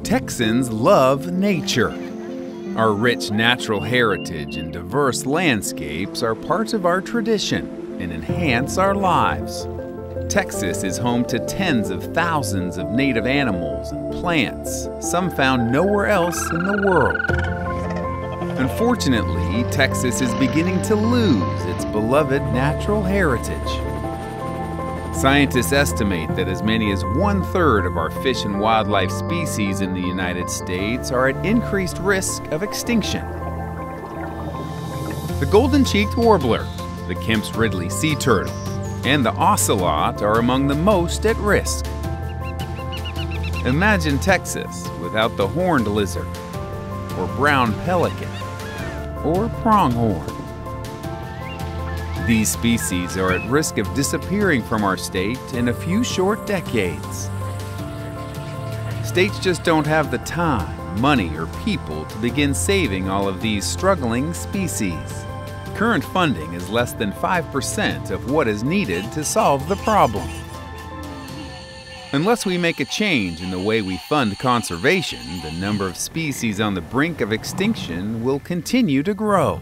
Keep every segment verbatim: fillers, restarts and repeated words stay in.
Texans love nature. Our rich natural heritage and diverse landscapes are parts of our tradition and enhance our lives. Texas is home to tens of thousands of native animals and plants, some found nowhere else in the world. Unfortunately, Texas is beginning to lose its beloved natural heritage. Scientists estimate that as many as one-third of our fish and wildlife species in the United States are at increased risk of extinction. The golden-cheeked warbler, the Kemp's Ridley sea turtle, and the ocelot are among the most at risk. Imagine Texas without the horned lizard, or brown pelican, or pronghorn. These species are at risk of disappearing from our state in a few short decades. States just don't have the time, money, or people to begin saving all of these struggling species. Current funding is less than five percent of what is needed to solve the problem. Unless we make a change in the way we fund conservation, the number of species on the brink of extinction will continue to grow.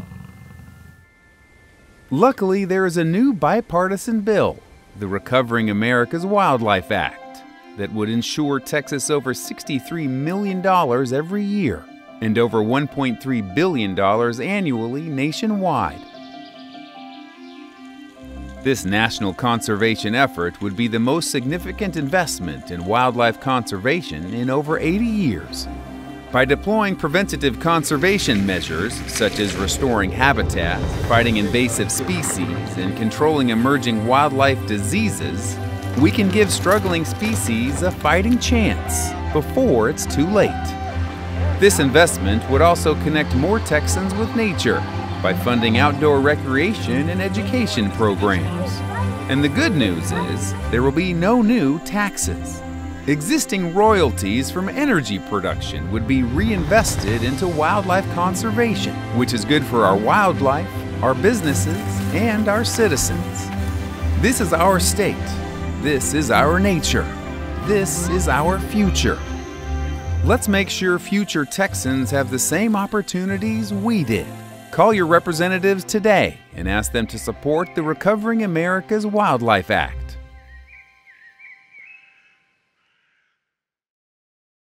Luckily, there is a new bipartisan bill, the Recovering America's Wildlife Act, that would ensure Texas over sixty-three million dollars every year and over one point three billion dollars annually nationwide. This national conservation effort would be the most significant investment in wildlife conservation in over eighty years. By deploying preventative conservation measures, such as restoring habitat, fighting invasive species, and controlling emerging wildlife diseases, we can give struggling species a fighting chance before it's too late. This investment would also connect more Texans with nature by funding outdoor recreation and education programs. And the good news is, there will be no new taxes. Existing royalties from energy production would be reinvested into wildlife conservation, which is good for our wildlife, our businesses, and our citizens. This is our state. This is our nature. This is our future. Let's make sure future Texans have the same opportunities we did. Call your representatives today and ask them to support the Recovering America's Wildlife Act.